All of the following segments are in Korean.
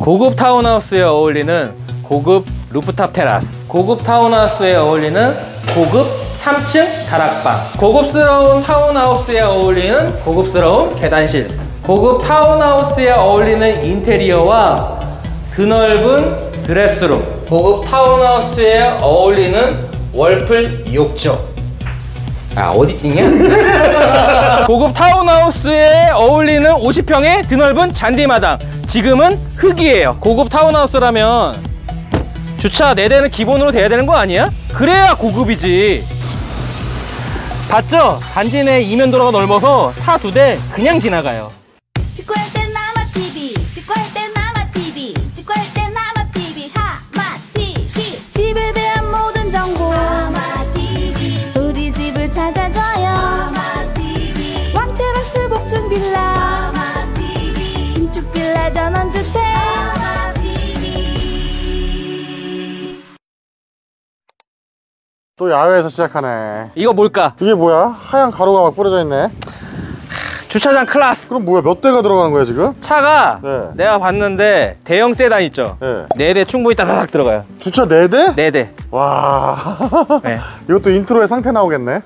고급 타운하우스에 어울리는 고급 루프탑 테라스, 고급 타운하우스에 어울리는 고급 3층 다락방, 고급스러운 타운하우스에 어울리는 고급스러운 계단실, 고급 타운하우스에 어울리는 인테리어와 드넓은 드레스룸, 고급 타운하우스에 어울리는 월풀 욕조. 아, 어디 찍냐? 고급 타운하우스에 어울리는 50평의 드넓은 잔디마당. 지금은 흙이에요. 고급 타운하우스라면 주차 4대는 기본으로 돼야 되는 거 아니야? 그래야 고급이지. 봤죠? 단지 내 이면도로가 넓어서 차 2대 그냥 지나가요. 직구할 땐 나마TV, 직구할 땐 나마TV, 직구할 땐 나마TV, 하마TV. 집에 대한 모든 정보 하마TV. 우리 집을 찾아줘요 하마TV. 왕테라스 복층 빌라 하마TV. 신축 빌라 전원주택 하마TV. 또 야외에서 시작하네. 이거 뭘까? 이게 뭐야? 하얀 가루가 막 뿌려져 있네. 주차장 클래스. 그럼 뭐야? 몇 대가 들어가는 거야 지금? 차가 네. 내가 봤는데 대형 세단 있죠? 네. 4대 충분히 따닥 들어가요. 주차 4대? 4대. 와. 네. 이것도 인트로에 상태 나오겠네.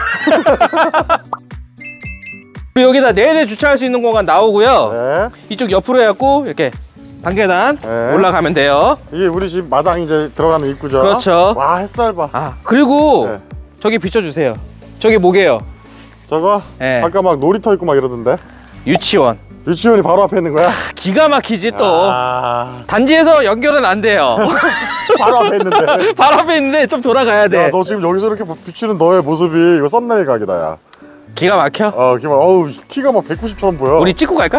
여기다 4대 주차할 수 있는 공간 나오고요. 네. 이쪽 옆으로 해갖고 이렇게 반계단 네. 올라가면 돼요. 이게 우리 집 마당 이제 들어가는 입구죠. 그렇죠. 와, 햇살 봐. 아, 그리고 네. 저기 비춰주세요. 저기 뭐게요? 저거? 네. 아까 막 놀이터 있고 막 이러던데. 유치원. 유치원이 바로 앞에 있는 거야? 기가 막히지 또. 아... 단지에서 연결은 안 돼요. 바로 앞에 있는데. 바로 앞에 있는데 좀 돌아가야 돼. 야, 너 지금 여기서 이렇게 비추는 너의 모습이 이거 썸네일 각이다, 야. 기가 막혀? 어우, 키가 막 190처럼 보여. 우리 찍고 갈까?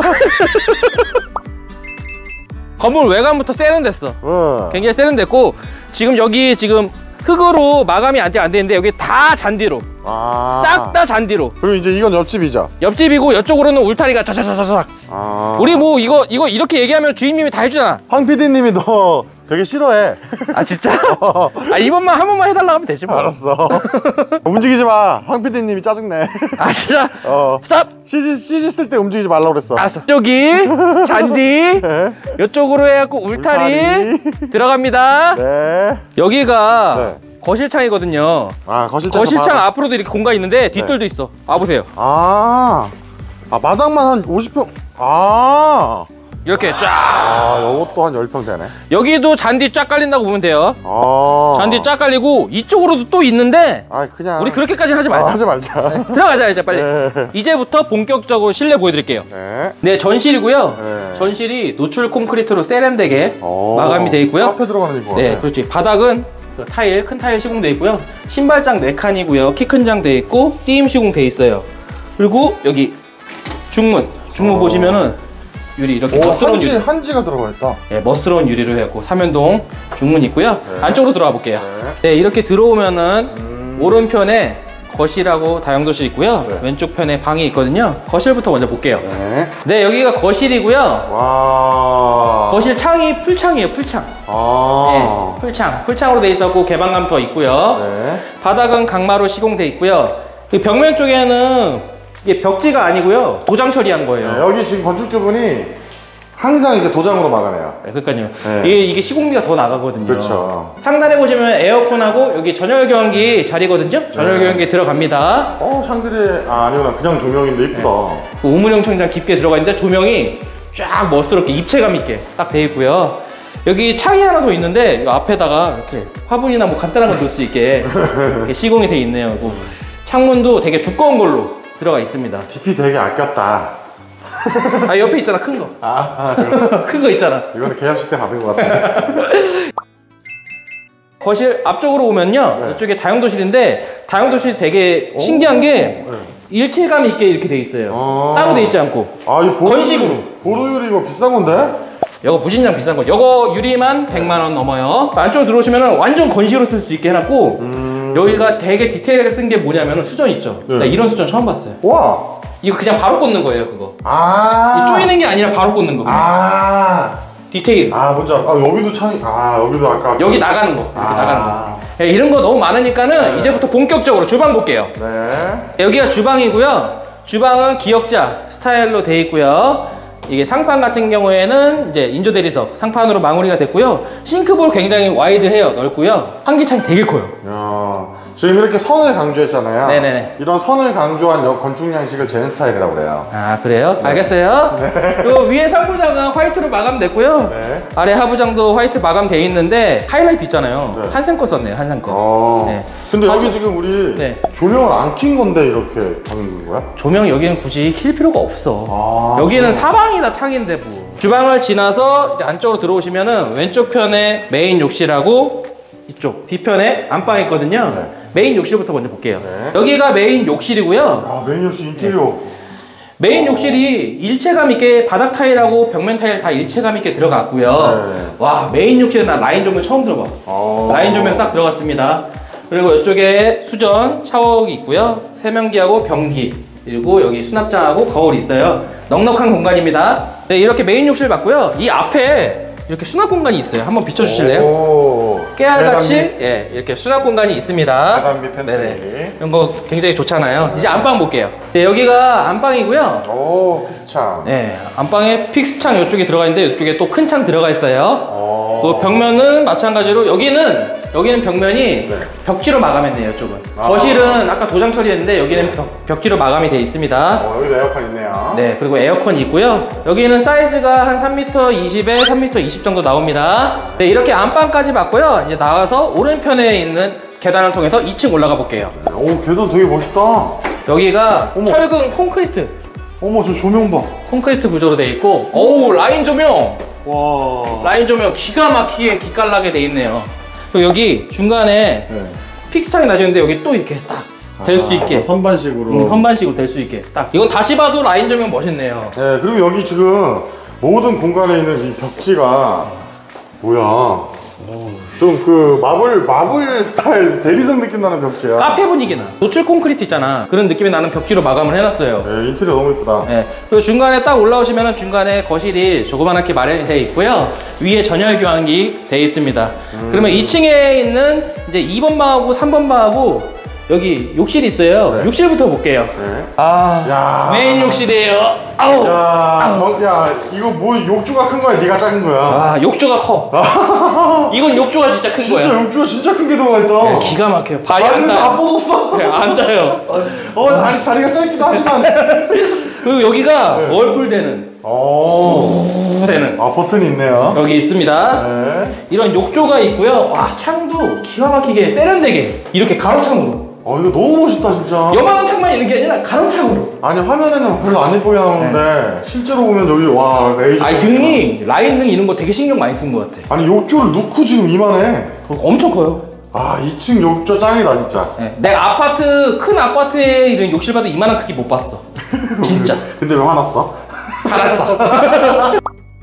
건물 외관부터 세련됐어. 굉장히 세련됐고, 지금 여기 지금 흙으로 마감이 아직 안 되는데 여기 다 잔디로. 싹 다 잔디로. 그리고 이제 이건 옆집이죠? 옆집이고 이쪽으로는 울타리가 쫙쫙쫙쫙. 우리 뭐 이거 이렇게 얘기하면 주인님이 다 해주잖아. 황 PD님이 너 되게 싫어해. 아, 진짜? 아, 이번만 한 번만 해달라고 하면 되지 뭐. 알았어. 움직이지 마. 황 PD님이 짜증내. 아, 진짜? 스탑! CG 쓸 때 움직이지 말라고 그랬어. 알았어. 저기 잔디 이쪽으로 해갖고 울타리 들어갑니다. 네. 여기가 네. 거실창이거든요. 아, 거실창 앞으로도 이렇게 공간이 있는데 뒷뜰도 있어. 와보세요. 마당만 한 50평. 이렇게 쫙. 요것도 한 10평 되네. 여기도 잔디 쫙 깔린다고 보면 돼요. 잔디 쫙 깔리고 이쪽으로도 또 있는데 그냥 우리 그렇게까지는 하지 말자. 하지 말자. 네, 들어가자 이제 빨리. 네. 이제부터 본격적으로 실내 보여드릴게요. 네. 전실이고요. 네. 전실이 노출 콘크리트로 세련되게 마감이 돼 있고요. 앞에 들어가는 거. 네, 그렇지. 바닥은 타일, 큰 타일 시공돼 있고요. 신발장 4칸이고요. 키 큰 장 돼 있고 띄임 시공돼 있어요. 그리고 여기 중문 보시면은 유리 이렇게 멋스러운 유리. 한지가 들어가 있다. 네, 멋스러운 유리로 해갖고 삼연동 중문 있고요. 네. 안쪽으로 들어가 볼게요. 네, 이렇게 들어오면은 오른편에 거실하고 다용도실 있고요. 네. 왼쪽 편에 방이 있거든요. 거실부터 먼저 볼게요. 네. 네, 여기가 거실이고요. 와. 거실 창이 풀창이에요, 풀창. 네, 풀창으로 돼 있었고 개방감 더 있고요. 네. 바닥은 강마루 시공돼 있고요. 그 벽면 쪽에는 이게 벽지가 아니고요, 도장 처리한 거예요. 네, 여기 지금 건축주분이 항상 이제 도장으로 막아내요. 네, 그러니까요. 네. 이게 시공비가 더 나가거든요. 그렇죠. 상단에 보시면 에어컨하고 여기 전열 교환기 자리거든요. 전열 교환기 들어갑니다. 샹그리 아니구나. 그냥 조명인데 이쁘다. 그 우물형 천장 깊게 들어가 있는데 조명이 쫙 멋스럽게 입체감 있게 딱 돼 있고요. 여기 창이 하나 더 있는데 이 앞에다가 이렇게 화분이나 뭐 간단한 거 놓을 수 있게 이렇게 시공이 돼 있네요. 그리고 창문도 되게 두꺼운 걸로 들어가 있습니다. DP 되게 아꼈다. 옆에 있잖아, 큰 거. 큰 거 있잖아. 이거는 계약식 때 받은 것 같은데. 거실 앞쪽으로 오면요, 네. 이쪽에 다용도실인데 다용도실이 되게 신기한 게 일체감 있게 이렇게 돼 있어요. 따로 돼 있지 않고. 이 건식으로. 보루유리 이거 비싼 건데? 이거 무진장 비싼 거. 이거 유리만 100만 원 넘어요. 안쪽으로 들어오시면 완전 건식으로 쓸 수 있게 해놨고 여기가 되게 디테일하게 쓴 게 뭐냐면 수전 있죠. 네. 나 이런 수전 처음 봤어요. 와. 이거 그냥 바로 꽂는 거예요, 그거. 쪼이는 게 아니라 바로 꽂는 거. 디테일. 뭔지 알아. 여기도 창이. 여기도 아까. 여기 나가는 거. 이렇게 나가는 거. 네, 이런 거 너무 많으니까는 이제부터 본격적으로 주방 볼게요. 네. 여기가 주방이고요. 주방은 기역자 스타일로 돼 있고요. 이게 상판 같은 경우에는 이제 인조 대리석 상판으로 마무리가 됐고요. 싱크볼 굉장히 와이드해요. 넓고요. 환기창이 되게 커요. 야, 지금 이렇게 선을 강조했잖아요. 네네네. 이런 선을 강조한 건축 양식을 젠 스타일이라고 그래요. 아 그래요? 알겠어요. 요 위에 상부장은 화이트로 마감됐고요. 네. 아래 하부장도 화이트 마감돼 있는데 하이라이트 있잖아요. 네. 한샘 거 썼네요. 한샘 거. 네. 근데 여기 사실- 지금 우리 네. 조명을 안 킨 건데 이렇게 하는 거야? 조명 여기는 굳이 킬 필요가 없어. 아, 여기는 사방이다 창인데 뭐. 주방을 지나서 이제 안쪽으로 들어오시면은 왼쪽 편에 메인 욕실하고 이쪽 뒤편에 안방이 있거든요. 네. 메인 욕실부터 먼저 볼게요. 네. 여기가 메인 욕실이고요. 아, 메인 욕실 인테리어. 메인 욕실이 일체감 있게 바닥 타일하고 벽면 타일 다 일체감 있게 들어갔고요. 네. 와, 메인 욕실은 나 라인 조명 처음 들어봐. 라인 조명 싹 들어갔습니다. 그리고 이쪽에 수전, 샤워기 있고요. 세면기하고 변기, 그리고 여기 수납장하고 거울이 있어요. 넉넉한 공간입니다. 네, 이렇게 메인 욕실 봤고요. 이 앞에 이렇게 수납 공간이 있어요. 한번 비춰주실래요? 깨알같이 예, 이렇게 수납 공간이 있습니다. 계단비 팬트리. 네네. 이런 거 굉장히 좋잖아요. 이제 안방 볼게요. 네, 여기가 안방이고요. 오, 픽스창. 네, 안방에 픽스창 이쪽에 들어가 있는데 이쪽에 또 큰 창 들어가 있어요. 그 벽면은 마찬가지로 여기는 벽면이 네. 벽지로 마감했네요. 이쪽은. 아. 거실은 아까 도장 처리했는데 여기는 벽지로 마감이 되어 있습니다. 여기도 에어컨 있네요. 네, 그리고 에어컨이 있고요. 여기는 사이즈가 한 3m 20에 3m 20 정도 나옵니다. 네, 이렇게 안방까지 봤고요. 이제 나와서 오른편에 있는 계단을 통해서 2층 올라가 볼게요. 오, 계단 되게 멋있다. 여기가 어머. 철근 콘크리트 어머, 저 조명 봐. 콘크리트 구조로 되어 있고, 어우, 라인 조명! 와. 라인 조명 기가 막히게 기깔나게 돼 있네요. 그리고 여기 중간에 네. 픽스창이 나지는데 여기 또 이렇게 딱 될 수 있게 선반식으로. 선반식으로 될 수 있게 딱 이건 다시 봐도 라인 조명 멋있네요. 네, 그리고 여기 지금 모든 공간에 있는 이 벽지가 뭐야? 좀 그 마블 스타일 대리석 느낌 나는 벽지야. 카페 분위기 나. 노출 콘크리트 있잖아. 그런 느낌이 나는 벽지로 마감을 해놨어요. 네, 인테리어 너무 예쁘다. 네. 그리고 중간에 딱 올라오시면 중간에 거실이 조그맣게 마련이 되어 있고요. 위에 전열 교환기 되어 있습니다. 그러면 2층에 있는 이제 2번 방하고 3번 방하고 여기 욕실이 있어요. 네. 욕실부터 볼게요. 네. 아, 야. 메인 욕실이에요. 아우. 야, 이거 뭐 욕조가 큰 거야? 네가 작은 거야? 아, 욕조가 커. 이건 욕조가 진짜 큰 진짜 거야. 욕조가 진짜 큰 게 들어가 있다. 네, 기가 막혀요. 발이 안 다리를 다 닿아. 뻗었어. 네, 안 닿아요. 다리가 짧기도 하지만. 그리고 여기가 월풀 되는. 되는. 아, 버튼이 있네요. 여기 있습니다. 네. 이런 욕조가 있고요. 와, 창도 기가 막히게 세련되게 이렇게 가로창으로. 이거 너무 멋있다, 진짜. 요만한 창만 있는 게 아니라 가로창으로. 아니, 화면에는 별로 안 예쁘게 나오는데, 실제로 보면 여기, 와, 레이저. 아니, 등이, 라인 등 이런 거 되게 신경 많이 쓴 것 같아. 아니, 욕조를 넣고 지금 이만해. 엄청 커요. 아, 2층 욕조 짱이다, 진짜. 네. 내가 큰 아파트에 이런 욕실 봐도 이만한 크기 못 봤어. 진짜. 근데 왜 화났어? 알았어.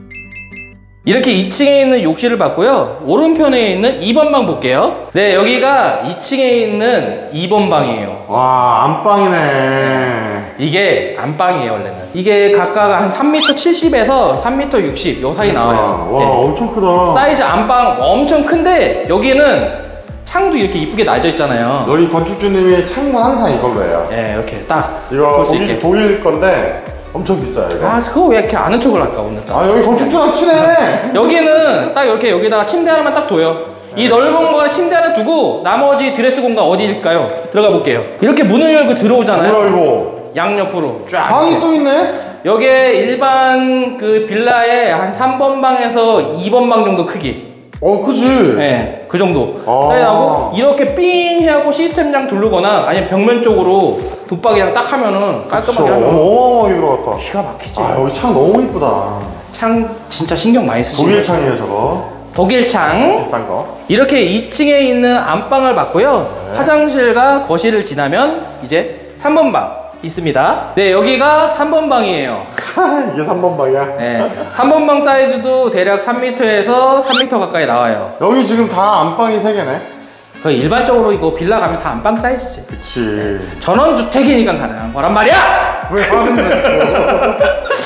이렇게 2층에 있는 욕실을 봤고요. 오른편에 있는 2번 방 볼게요. 네, 여기가 2층에 있는 2번 방이에요. 와, 안방이네. 이게 안방이에요, 원래는. 이게 각각 한 3m 70에서 3m 60, 요 사이 나와요. 와, 네. 엄청 크다. 사이즈 안방 엄청 큰데, 여기는 창도 이렇게 이쁘게 나져 있잖아요. 여기 건축주님이 창문 항상 이걸로 해요. 네, 이렇게 딱. 이거 볼 수 있게. 독일 건데, 엄청 비싸요, 이거. 아, 그거 왜 이렇게 아는 척을 할까, 오늘 딱. 여기 건축주랑 친해. 여기는 딱 이렇게 여기다가 침대 하나만 딱 둬요. 이 넓은 공간에 침대 하나 두고 나머지 드레스 공간 어디일까요? 들어가 볼게요. 이렇게 문을 열고 들어오잖아요. 뭐야, 이거? 양옆으로 쫙. 방이 이렇게. 또 있네? 여기에 일반 그 빌라의 한 3번 방에서 2번 방 정도 크기. 그지? 네, 그 정도. 아. 사이하고 이렇게 삥 해하고 시스템장 두르거나 아니면 벽면 쪽으로 붙박이랑 딱 하면은 깔끔하게 하면 어마어마하게 들어갔다. 기가 막히지. 여기 창 너무 이쁘다. 창 진짜 신경 많이 쓰시네. 독일 창이에요, 저거. 독일 창. 비싼 거. 이렇게 2층에 있는 안방을 봤고요. 화장실과 거실을 지나면 이제 3번 방 있습니다. 네, 여기가 3번 방이에요. 이게 3번 방이야. 네, 3번 방 사이즈도 대략 3m에서 3m 가까이 나와요. 여기 지금 다 안방이 3개네. 그 일반적으로 이거 빌라 가면 다 안방 사이즈지. 그치. 전원주택이니까 가능한 거란 말이야! 왜 하는데?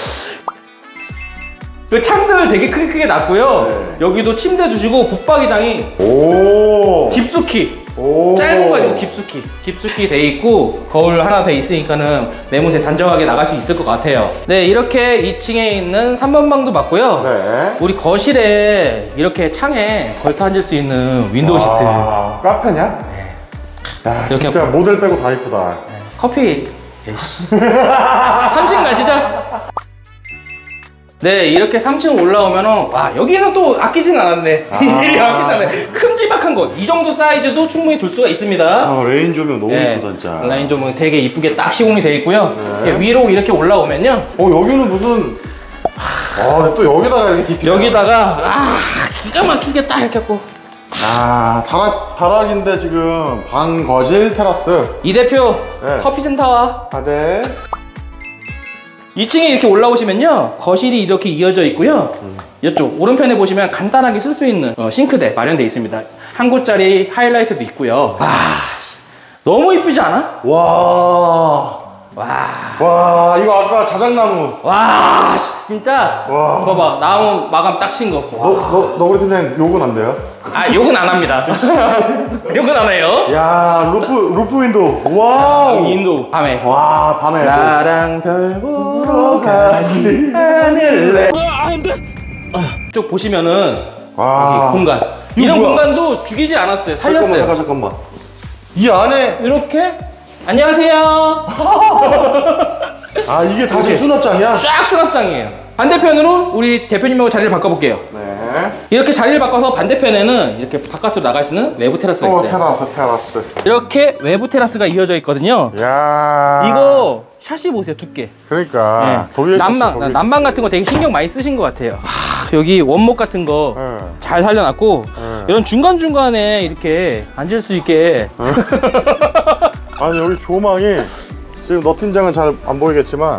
그 창들 되게 크게 놨고요. 네. 여기도 침대 두시고 붙박이장이 오. 깊숙이 오. 짧은 거 아니고 깊숙이 돼 있고 거울 하나 더 있으니까는 매무새 단정하게 나갈 수 있을 것 같아요. 네, 이렇게 2층에 있는 3번 방도 맞고요. 네. 우리 거실에 이렇게 창에 걸터 앉을 수 있는 윈도우 시트. 아, 카페냐? 네. 야, 이렇게 진짜 모델 빼고 다 이쁘다. 커피. 3층 가시죠. 네, 이렇게 3층 올라오면은 와, 여기는 또 아끼진 않았네. 인테리어 아끼지 않네. 큼지막한 거. 이 정도 사이즈도 충분히 둘 수가 있습니다. 아, 레인 조명 너무 네, 이쁘다 진짜. 라인 조명 되게 이쁘게 딱 시공이 되어 있고요. 네. 이렇게 위로 이렇게 올라오면요. 여기는 무슨 또 여기다가 이렇게 깊이 여기다가 기가 막히게 딱 이렇게 했고. 다락인데 지금 방, 거실, 테라스. 이 대표 네. 커피 좀 타와. 네. 2층에 이렇게 올라오시면요, 거실이 이렇게 이어져 있고요. 이쪽 오른편에 보시면 간단하게 쓸 수 있는 싱크대 마련되어 있습니다. 한 곳짜리 하이라이트도 있고요. 너무 이쁘지 않아? 와, 이거 아까 자작나무. 와, 진짜. 와. 봐봐, 나무 마감 딱 친 거. 너구리 팀장님 욕은 안 돼요? 욕은 안 합니다. 욕은 안 해요. 야, 루프 윈도우. 와우. 인도 밤에. 와, 밤에. 나랑 별 보러 가지 않을래. 쪽 보시면은 와. 여기 공간. 이거 이런 뭐야? 공간도 죽이지 않았어요. 살렸어요. 잠깐만. 이 안에 이렇게 안녕하세요. 이게 다 그치? 수납장이야? 쫙 수납장이에요. 반대편으로 우리 대표님하고 자리를 바꿔볼게요. 네. 이렇게 자리를 바꿔서 반대편에는 이렇게 바깥으로 나갈 수 있는 외부 테라스가 있어요. 테라스. 이렇게 외부 테라스가 이어져 있거든요. 야. 이거 샷시 보세요, 두께. 그러니까. 네. 난방 같은 거 되게 신경 많이 쓰신 것 같아요. 여기 원목 같은 거 잘 살려놨고, 이런 중간중간에 이렇게 앉을 수 있게. 아니, 여기 조망이 지금 너 팀장은 잘 안 보이겠지만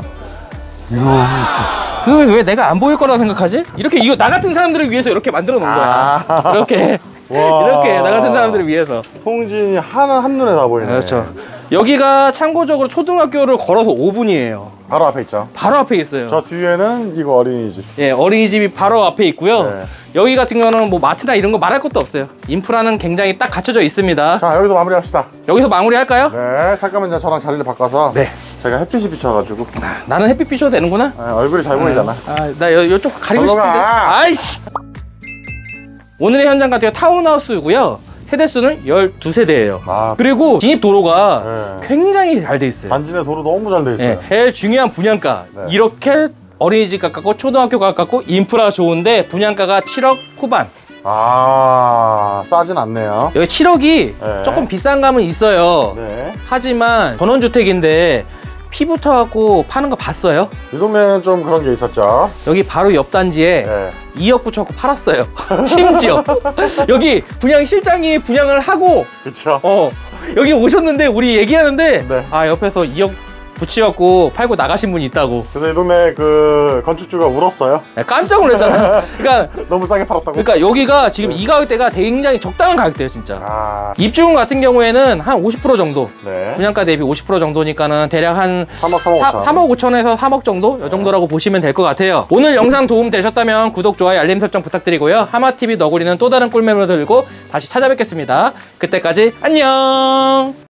그걸 왜 내가 안 보일 거라고 생각하지? 이렇게 이거 나 같은 사람들을 위해서 이렇게 만들어 놓은 거야. 이렇게. 와. 이렇게 나 같은 사람들을 위해서. 통진이 한눈에 다 보이네. 그렇죠. 여기가 참고적으로 초등학교를 걸어서 5분이에요. 바로 앞에 있죠. 바로 앞에 있어요. 저 뒤에는 이거 어린이집. 예, 어린이집이 바로 앞에 있고요. 네. 여기 같은 경우는 뭐 마트나 이런 거 말할 것도 없어요. 인프라는 굉장히 딱 갖춰져 있습니다. 자, 여기서 마무리합시다. 여기서 마무리할까요? 네, 잠깐만 저랑 자리를 바꿔서. 네. 제가 햇빛이 비쳐가지고. 나는 햇빛 비춰도 되는구나. 얼굴이 잘 보이잖아. 나 이쪽 가리고 절로 싶은데. 가. 아이씨. 오늘의 현장 같은 경우 타운하우스고요. 세대수는 12세대예요. 그리고 진입 도로가 굉장히 잘 돼 있어요. 반진의 도로 너무 잘 돼 있어요. 제일 중요한 분양가. 네. 이렇게 어린이집 가깝고 초등학교 가깝고 인프라 좋은데 분양가가 7억 후반. 싸진 않네요. 여기 7억이 네. 조금 비싼 감은 있어요. 네. 하지만 전원주택인데 피부터 갖고 파는 거 봤어요? 이 동네는 좀 그런 게 있었죠. 여기 바로 옆 단지에 네. 2억 붙여갖고 팔았어요. 심지어 여기 분양 실장이 분양을 하고 그쵸. 여기 오셨는데 우리 얘기하는데 네. 옆에서 2억 붙여갖고 팔고 나가신 분이 있다고. 그래서 이 동네 그 건축주가 울었어요. 깜짝 놀랐잖아. 그러니까 너무 싸게 팔았다고. 여기가 지금 이 가격대가 굉장히 적당한 가격대예요, 진짜. 입주금 같은 경우에는 한 50% 정도. 네. 분양가 대비 50% 정도니까는 대략 한 3억 5천에서 3억 정도? 이 정도라고 보시면 될 것 같아요. 오늘 영상 도움 되셨다면 구독, 좋아요, 알림 설정 부탁드리고요. 하마TV 너구리는 또 다른 꿀매물을 들고 다시 찾아뵙겠습니다. 그때까지 안녕!